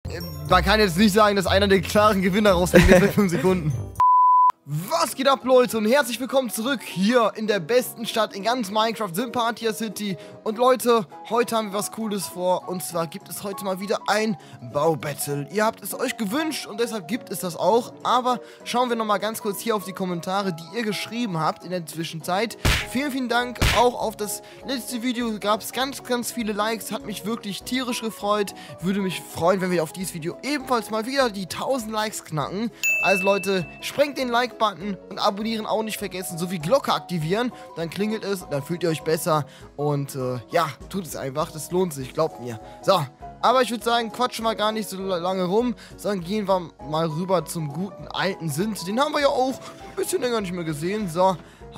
man kann jetzt nicht sagen, dass einer der klaren Gewinner rausgeht bei 5 Sekunden. Was geht ab, Leute, und herzlich willkommen zurück hier in der besten Stadt in ganz Minecraft, Sympathia City. Und Leute, heute haben wir was Cooles vor, und zwar gibt es heute mal wieder ein Baubattle. Ihr habt es euch gewünscht und deshalb gibt es das auch, aber schauen wir nochmal ganz kurz hier auf die Kommentare, die ihr geschrieben habt in der Zwischenzeit. Vielen, vielen Dank, auch auf das letzte Video gab es ganz, ganz viele Likes, hat mich wirklich tierisch gefreut. Würde mich freuen, wenn wir auf dieses Video ebenfalls mal wieder die 1000 Likes knacken. Also Leute, sprengt den Like-Button und abonnieren auch nicht vergessen, sowie Glocke aktivieren, dann klingelt es, dann fühlt ihr euch besser und ja, tut es einfach, das lohnt sich, glaubt mir. So, aber ich würde sagen, quatschen wir gar nicht so lange rum, sondern gehen wir mal rüber zum guten alten Sint. Den haben wir ja auch ein bisschen länger nicht mehr gesehen. So,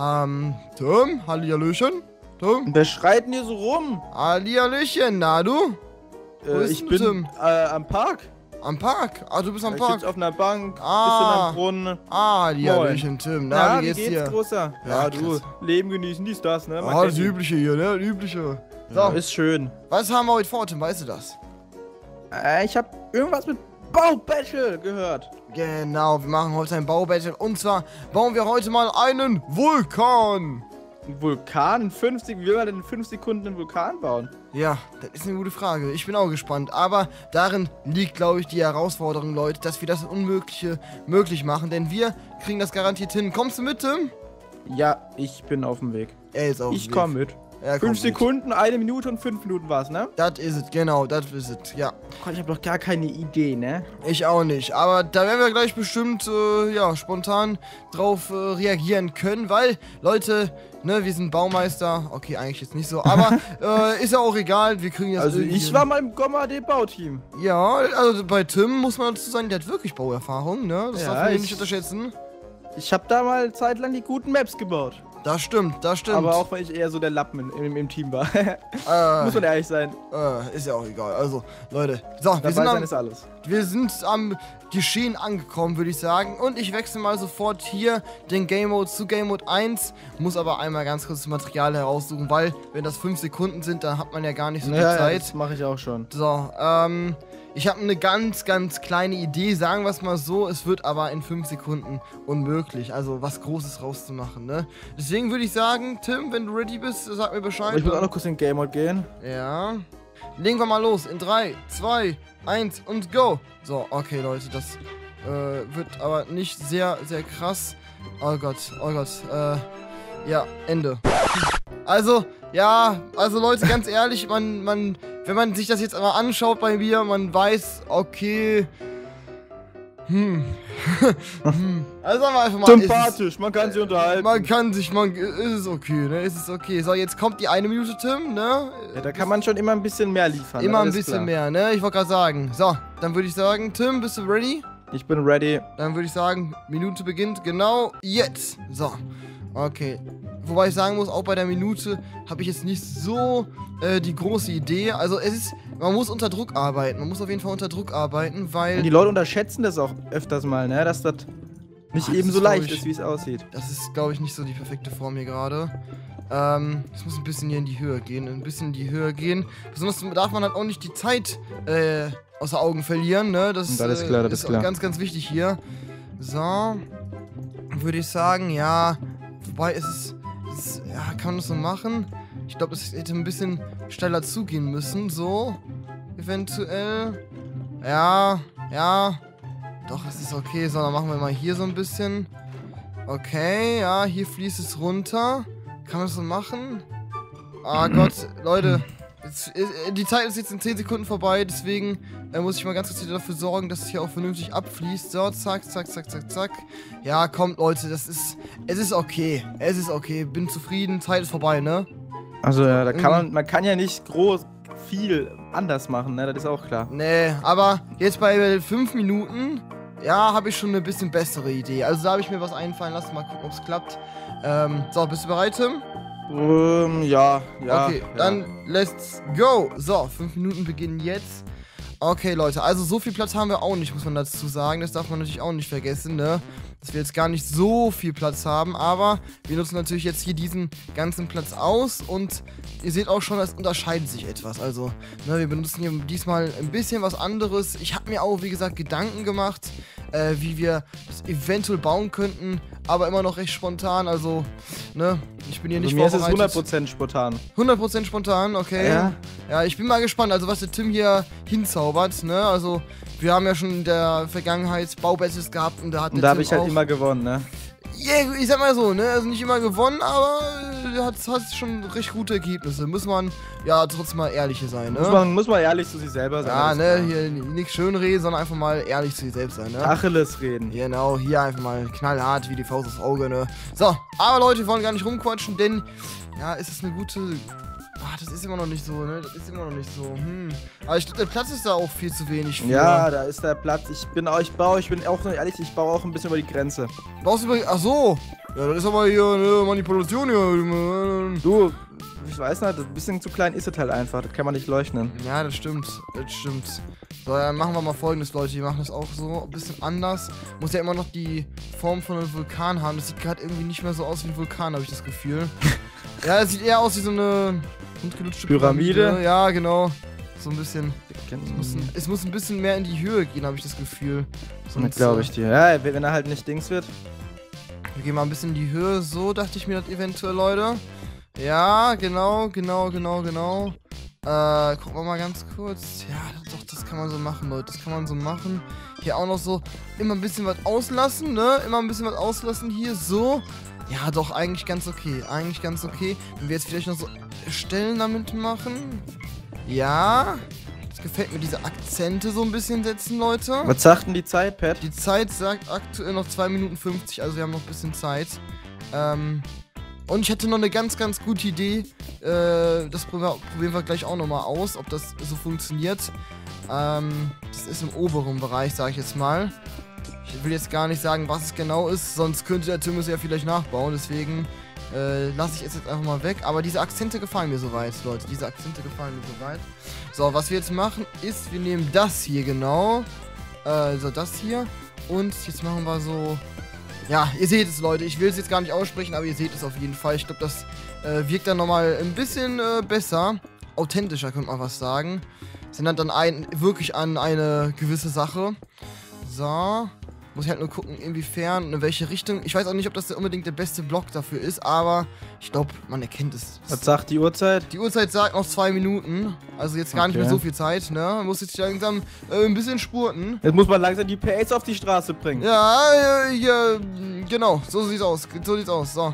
Tim, hallihallöchen. Tim? Wer schreit denn hier so rum? Hallihallöchen, na du? Wo bist Ich du, bin Tim? am Park. Am Park? Ah, du bist am Ich Park. sitze auf einer Bank, bisschen Ah. am Brunnen. Hallihallöchen, Tim. Na, wie geht's dir? Großer? Ja, Ja, du, klasse. Leben genießen, dies, das, ne? Man Ah, das kennt ihn. Übliche hier, ne? Das Übliche. So, Ja, ist schön. was haben wir heute vor, Tim? Weißt du das? Ich hab irgendwas mit Baubattle gehört. Genau, wir machen heute ein Baubattle. Und zwar bauen wir heute mal einen Vulkan. Ein Vulkan in 50, wie will man denn in 5 Sekunden einen Vulkan bauen? Ja, das ist eine gute Frage. Ich bin auch gespannt. Aber darin liegt, glaube ich, die Herausforderung, Leute, dass wir das Unmögliche möglich machen. Denn wir kriegen das garantiert hin. Kommst du mit, Tim? Ja, ich bin auf dem Weg. Er ist auf dem Ich Weg. komme mit. Er 5 kommt mit. Sekunden, 1 Minute und 5 Minuten war's, ne? Das ist es, genau, das ist es, ja. Gott, ich habe doch gar keine Idee, ne? Ich auch nicht, aber da werden wir gleich bestimmt, ja, spontan drauf reagieren können, weil, Leute, ne, wir sind Baumeister, okay, eigentlich jetzt nicht so, aber ist ja auch egal, wir kriegen das Also irgendwie ich hin. war mal im Gomma-D-Bauteam. Ja, also bei Tim muss man dazu sagen, der hat wirklich Bauerfahrung, ne, das Ja, darf man nicht unterschätzen. Ich habe da mal zeitlang die guten Maps gebaut. Das stimmt, das stimmt. Aber auch, weil ich eher so der Lappen im Team war. Muss man äh, ehrlich sein. ist ja auch egal, also, Leute, so, Dabei sein ist alles. wir sind am Geschehen angekommen, würde ich sagen. Und ich wechsle mal sofort hier den Game Mode zu Game Mode 1. Muss aber einmal ganz kurz das Material heraussuchen, weil, wenn das 5 Sekunden sind, dann hat man ja gar nicht so viel Ja, Zeit. das mache ich auch schon. So, ich habe eine ganz, ganz kleine Idee, sagen wir es mal so. Es wird aber in 5 Sekunden unmöglich, also was Großes rauszumachen, ne? Deswegen würde ich sagen, Tim, wenn du ready bist, sag mir Bescheid. Aber ich muss auch noch kurz in Game Mode gehen. Ja. Legen wir mal los. In 3, 2, 1 und go. So, okay, Leute, das wird aber nicht sehr, sehr krass. Oh Gott, ja, Ende. Also, ja, also Leute, ganz ehrlich, wenn man sich das jetzt einmal anschaut bei mir, man weiß, okay, Also sagen wir einfach mal, Sympathisch, man kann sich unterhalten. ist es okay, ne, ist es okay. So, jetzt kommt die 1 Minute, Tim, ne? Ja, da kann man schon immer ein bisschen mehr liefern. Immer ein alles bisschen klar. mehr, ne? Ich wollte gerade sagen. So, dann würde ich sagen, Tim, bist du ready? Ich bin ready. Dann würde ich sagen, Minute beginnt genau jetzt. So, okay. Wobei ich sagen muss, auch bei der Minute habe ich jetzt nicht so die große Idee. Also man muss unter Druck arbeiten. Man muss auf jeden Fall unter Druck arbeiten, weil... Und die Leute unterschätzen das auch öfters mal, ne? Dass das nicht das eben ist, so glaub leicht ich, ist, wie es aussieht. Das ist, glaube ich, nicht so die perfekte Form hier gerade. Es muss ein bisschen hier in die Höhe gehen. Ein bisschen in die Höhe gehen. Besonders darf man halt auch nicht die Zeit außer Augen verlieren, ne? Das ist klar, das ist klar. Ganz, ganz wichtig hier. So. Würde ich sagen, ja. Wobei ja, kann man das so machen? Ich glaube, es hätte ein bisschen steiler zugehen müssen. So. Eventuell. Ja. Doch, es ist okay. So, dann machen wir mal hier so ein bisschen. Okay, ja, hier fließt es runter. Kann man das so machen? Ah Gott, Leute. Die Zeit ist jetzt in 10 Sekunden vorbei, deswegen muss ich mal ganz kurz wieder dafür sorgen, dass es hier auch vernünftig abfließt. So, zack. Ja, kommt, Leute, es ist okay. Es ist okay, bin zufrieden, Zeit ist vorbei, ne? Also ja, da kann man kann ja nicht groß viel anders machen, ne? Das ist auch klar. Nee, aber jetzt bei 5 Minuten, ja, habe ich schon eine bisschen bessere Idee. Also da habe ich mir was einfallen lassen, mal gucken, ob es klappt. So, bist du bereit, Tim? Ja. Okay, dann let's go. So, 5 Minuten beginnen jetzt. Okay, Leute, also so viel Platz haben wir auch nicht, muss man dazu sagen. Das darf man natürlich auch nicht vergessen, ne? Dass wir jetzt gar nicht so viel Platz haben, aber wir nutzen natürlich jetzt hier diesen ganzen Platz aus und ihr seht auch schon, das unterscheidet sich etwas. Also, ne, wir benutzen hier diesmal ein bisschen was anderes. Ich habe mir auch, wie gesagt, Gedanken gemacht, wie wir das eventuell bauen könnten, aber immer noch recht spontan. Also, ne, ich bin hier nicht vorbereitet. Mir ist es 100% spontan. 100% spontan, okay. Ja. Ja, ich bin mal gespannt, also was der Tim hier hinzaubert, ne? Also, wir haben ja schon in der Vergangenheit Baubattles gehabt und da hat der Und da habe Tim ich halt auch, immer gewonnen, ne? yeah, ich sag mal so, ne? Also nicht immer gewonnen, aber hat schon recht gute Ergebnisse. Muss man ja trotzdem mal ehrlich sein, ne? Muss man ehrlich zu sich selber sein. Ja, ne? Hier nichts schönreden, sondern einfach mal ehrlich zu sich selbst sein, ne? Tacheles reden. Genau, hier einfach mal knallhart wie die Faust aufs Auge, ne? So, aber Leute, wir wollen gar nicht rumquatschen, denn, ja, ist es eine gute... Ah, das ist immer noch nicht so, ne? Das ist immer noch nicht so. Aber ich glaube, der Platz ist da auch viel zu wenig für. Ja, da ist der Platz. Ich bin auch noch ehrlich, ich baue auch ein bisschen über die Grenze. Baust du über... Ach so. Ja, das ist aber hier eine Manipulation hier. Du, ich weiß nicht, ein bisschen zu klein ist es halt einfach. Das kann man nicht leugnen. Ja, das stimmt. Das stimmt. So, dann machen wir mal Folgendes, Leute. Wir machen das auch so ein bisschen anders. Muss ja immer noch die Form von einem Vulkan haben. Das sieht gerade irgendwie nicht mehr so aus wie ein Vulkan, habe ich das Gefühl. Ja, es sieht eher aus wie so eine... Pyramide? Ja, genau. So ein bisschen. Es muss ein bisschen mehr in die Höhe gehen, habe ich das Gefühl. Sonst glaube ich dir. Ja, wenn er halt nicht Dings wird. Wir gehen mal ein bisschen in die Höhe. So dachte ich mir das eventuell, Leute. Ja, genau. Gucken wir mal ganz kurz. Ja, doch, das kann man so machen, Leute. Das kann man so machen. Hier auch noch so immer ein bisschen was auslassen, ne? Immer ein bisschen was auslassen hier. So. Ja, doch, eigentlich ganz okay. Wenn wir jetzt vielleicht noch so Stellen damit machen. Ja. Das gefällt mir, diese Akzente so ein bisschen setzen, Leute. Was sagt denn die Zeit, Pat? Die Zeit sagt aktuell noch 2 Minuten 50, also wir haben noch ein bisschen Zeit. Und ich hätte noch eine ganz, ganz gute Idee. Das probieren wir gleich auch nochmal aus, ob das so funktioniert. Das ist im oberen Bereich, sage ich jetzt mal. Ich will jetzt gar nicht sagen, was es genau ist, sonst könnte der Tim es ja vielleicht nachbauen, deswegen lasse ich es jetzt einfach mal weg. Aber diese Akzente gefallen mir soweit, Leute, So, was wir jetzt machen ist, wir nehmen das hier genau, so das hier und jetzt machen wir so, ja, ihr seht es, Leute, ich will es jetzt gar nicht aussprechen, aber ihr seht es auf jeden Fall. Ich glaube, das wirkt dann nochmal ein bisschen besser, authentischer könnte man was sagen. Es erinnert dann wirklich an eine gewisse Sache. So, muss ich halt nur gucken, inwiefern, in welche Richtung. Ich weiß auch nicht, ob das unbedingt der beste Block dafür ist, aber ich glaube, man erkennt es. Was sagt die Uhrzeit? Die Uhrzeit sagt noch 2 Minuten, also jetzt gar nicht mehr so viel Zeit, ne? Man muss jetzt langsam ein bisschen spurten. Jetzt muss man langsam die PS auf die Straße bringen. Ja, genau, so sieht's aus, so.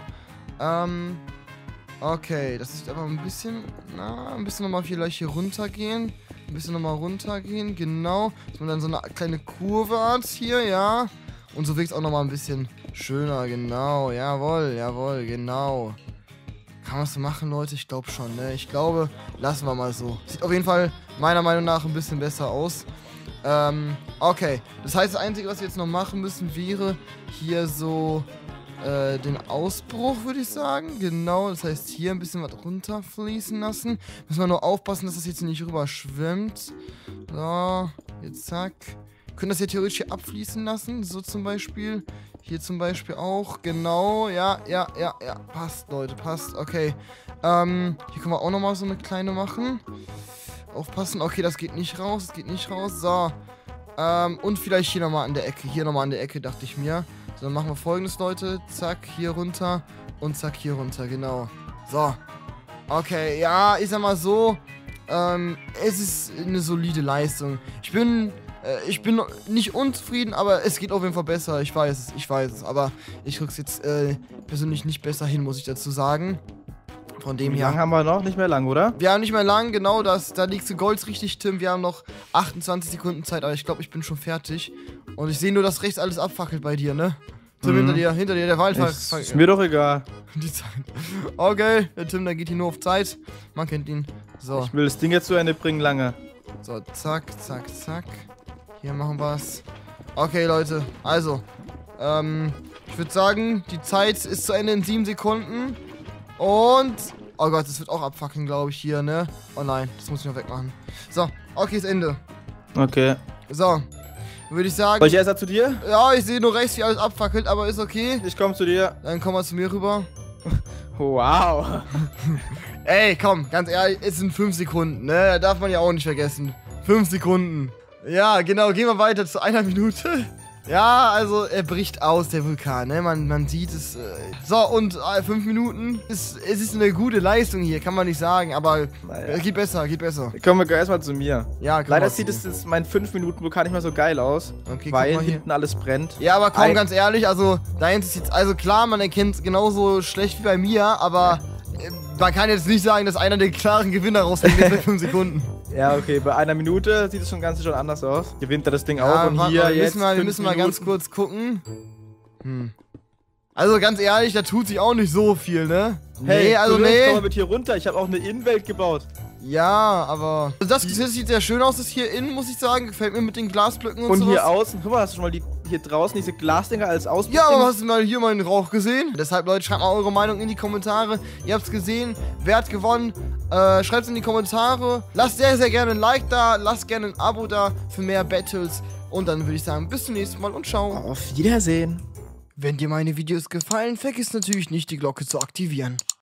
Okay, das ist aber ein bisschen nochmal vielleicht hier runtergehen. Genau. Dass man dann so eine kleine Kurve hat hier, ja. Und so wirkt es auch nochmal ein bisschen schöner, genau. Jawohl, genau. Kann man das so machen, Leute? Ich glaube schon, ne? Ich glaube, lassen wir mal so. Sieht auf jeden Fall meiner Meinung nach ein bisschen besser aus. Okay. Das heißt, das Einzige, was wir jetzt noch machen müssen, wäre hier so den Ausbruch, würde ich sagen. Genau, das heißt hier ein bisschen was runterfließen lassen. Müssen wir nur aufpassen, dass das jetzt nicht rüber schwimmt. So, jetzt zack. Können das hier theoretisch hier abfließen lassen, so zum Beispiel. Hier zum Beispiel auch, genau, ja. Passt, Leute, passt, okay. Hier können wir auch nochmal so eine kleine machen. Aufpassen, okay, das geht nicht raus, so. Und vielleicht hier nochmal an der Ecke, dachte ich mir. So, dann machen wir Folgendes, Leute. Zack, hier runter und zack, hier runter, genau. So. Okay, ja, ich sag mal so, es ist eine solide Leistung. Ich bin nicht unzufrieden, aber es geht auf jeden Fall besser. Ich weiß es, aber ich krieg's jetzt persönlich nicht besser hin, muss ich dazu sagen. Von dem her. Wie lange haben wir noch? Nicht mehr lang, oder? Wir haben nicht mehr lang, genau, da liegst du Golds richtig, Tim. Wir haben noch 28 Sekunden Zeit, aber ich glaube, ich bin schon fertig. Und ich sehe nur, dass rechts alles abfackelt bei dir, ne? Tim, hinter dir, der Wald. Ist mir doch egal. Die Zeit. Okay, der Tim, der geht hier nur auf Zeit. Man kennt ihn. So. Ich will das Ding jetzt zu Ende bringen, lange. So, zack. Hier machen wir's. Okay, Leute, also. Ich würde sagen, die Zeit ist zu Ende in 7 Sekunden. Und... Oh Gott, das wird auch abfucken, glaube ich, hier, ne? Oh nein, das muss ich noch wegmachen. So, okay, ist Ende. Okay. So, würde ich sagen. Soll ich erst zu dir? Ja, ich sehe nur rechts, wie alles abfackelt, aber ist okay. Ich komme zu dir. Dann komm mal zu mir rüber. Wow. Ey, komm, ganz ehrlich, es sind 5 Sekunden, ne? Darf man ja auch nicht vergessen. 5 Sekunden. Ja, genau, gehen wir weiter zu 1 Minute. Ja, also er bricht aus, der Vulkan, ne? Man sieht es. So, und 5 Minuten. Es ist eine gute Leistung hier, kann man nicht sagen, aber Naja. geht besser, geht besser. Kommen wir erstmal zu mir. Ja, komm Leider mal sieht zu es jetzt mein 5-Minuten-Vulkan nicht mehr so geil aus, Okay, weil guck mal hier. hinten alles brennt. Ja, aber komm, ganz ehrlich, also deins ist jetzt, also klar, man erkennt es genauso schlecht wie bei mir, aber man kann jetzt nicht sagen, dass einer der klaren Gewinner rausgeht mit 5 Sekunden. Ja, okay, bei 1 Minute sieht das schon anders aus. Gewinnt er das Ding Ja, auch und warte hier mal, jetzt wir müssen mal ganz kurz gucken. Also ganz ehrlich, da tut sich auch nicht so viel, ne? Hey, also komm nee. mal mit hier runter, ich habe auch eine Innenwelt gebaut. Ja, aber also das sieht sehr schön aus, das hier innen, muss ich sagen. Gefällt mir mit den Glasblöcken und Und sowas. hier außen, guck mal, hast du schon mal hier draußen diese Glasdinger als Ausblick? Ja, aber hast du mal hier meinen Rauch gesehen? Deshalb, Leute, schreibt mal eure Meinung in die Kommentare. Ihr habt's gesehen, wer hat gewonnen? Schreibt's in die Kommentare. Lasst sehr, sehr gerne ein Like da, lasst gerne ein Abo da für mehr Battles. Und dann würde ich sagen, bis zum nächsten Mal und ciao. Auf Wiedersehen. Wenn dir meine Videos gefallen, vergiss natürlich nicht, die Glocke zu aktivieren.